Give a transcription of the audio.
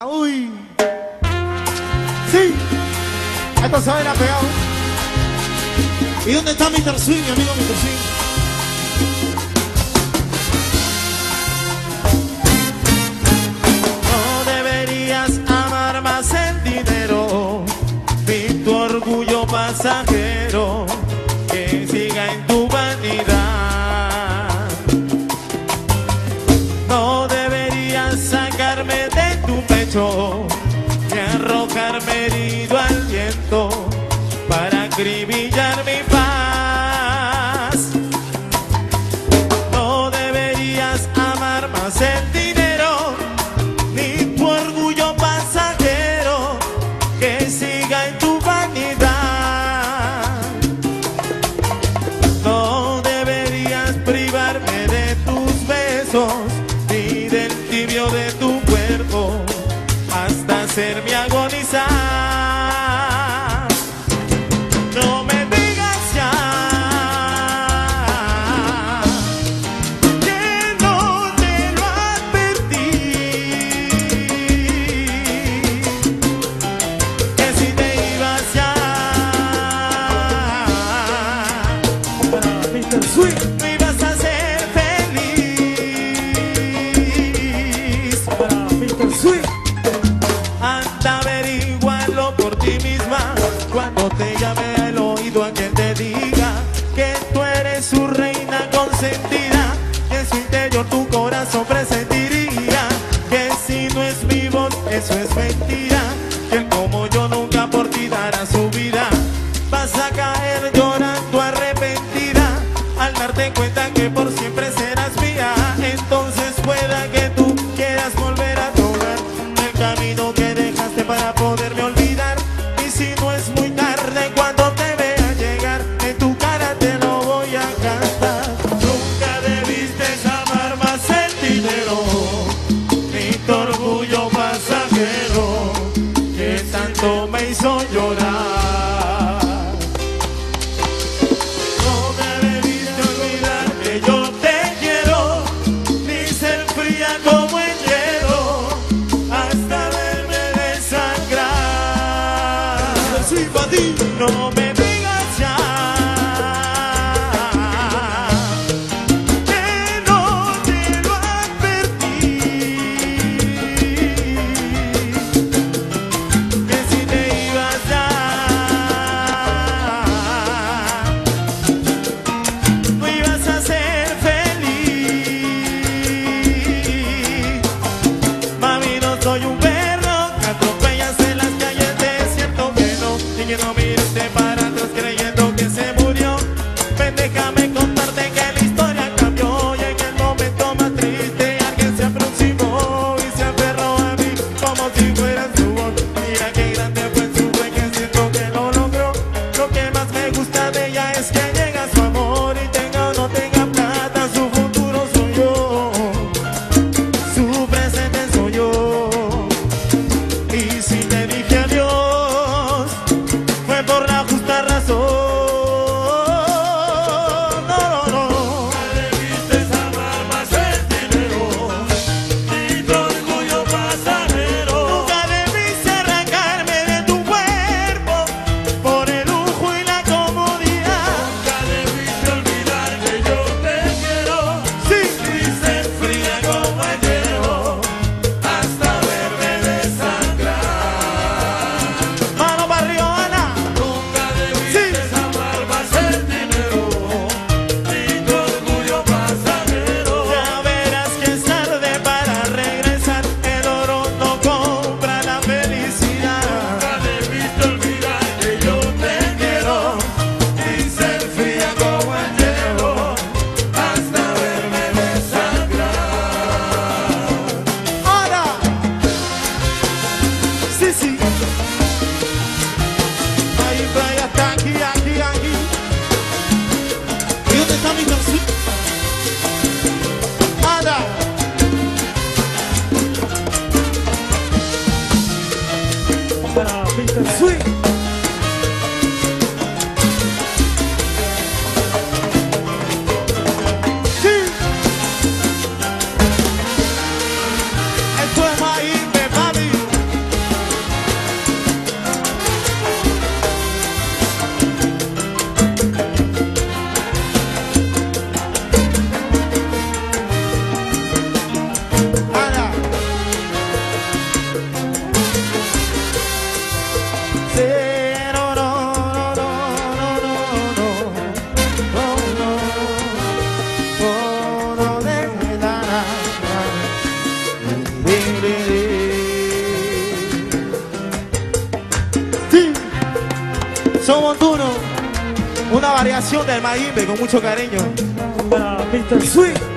Uy, sí, esto se va pegado. ¿Y dónde está Mr. Swing, mi amigo Mr. Swing? No deberías amar más el dinero, ni tu orgullo pasajero que siga en tu vanidad. No deberías sacarme de tu pecho ni arrojarme herido al viento para acribillar mi paz. No deberías amar más el dinero, ni tu orgullo pasajero que siga en tu vanidad. No deberías privarme de tus besos, ni del tibio de tu cuerpo, hasta hacerme agonizar. No me digas ya que no te lo advertí, que si te ibas ya Mr. Swing. no ibas a ser feliz. Mr. Swing. Anda, averigualo por ti misma cuando te llame al oído a quien te diga que tú eres su reina consentida, que en su interior tu corazón presentiría que si no es mi voz, eso es mentira, que él como yo nunca por ti dará su vida. Vas a caer llorando arrepentida al darte cuenta que por siempre serás mía. Entonces pueda que tú quieras volver a tomar el camino que dejaste para poderme olvidar. Y si no es muy tarde, cuando te vea llegar, en tu cara te lo voy a cantar. Nunca debiste amar más el dinero, ni tu orgullo pasajero que tanto me hizo llorar. No me debiste olvidar que yo te quiero, ni ser fría como el hielo, hasta verme desangrar. Swing para ti. No me digas ya que no te lo advertí, que si te ibas ya no ibas a ser feliz. Mami, no soy un perro que atropellas en las calles, es cierto que no, y que no mires para atrás creyendo que se murió. Ven, déjame contarte que la historia cambió y en el momento más triste alguien se aproximó y se aferró a mí como si fuera su voz. Mira qué grande fue su fe, que siento que lo logró. Lo que más me gusta de ella es que llega su amor y tenga o no tenga plata, su futuro soy yo, su presente soy yo. Y si te dije adiós, fue por la justa razón. No, no, no. Debiste amar más el dinero, ni tu orgullo pasajero. Nunca debiste arrancarme de tu cuerpo por el lujo y la comodidad. Nunca debiste olvidar que yo te quiero, sí, y ser fría como el hielo, hasta verme desangrar. Mano para arriba, Ana. Nunca debiste amar más el dinero, ni tu orgullo pasajero. Ya verás que es tarde para regresar, el oro no compra la felicidad. Nunca debiste olvidar que yo te quiero, y ser fría como el hielo, hasta verme desangrar. Ahora. Sí, sí. Ahí, playa, está aquí, aquí, aquí. ¿Y dónde está Mr. Swing? Ada. Mr. Swing. Sí. Son montuno, una variación del Mayimbe con mucho cariño. Para Mr. Sweet.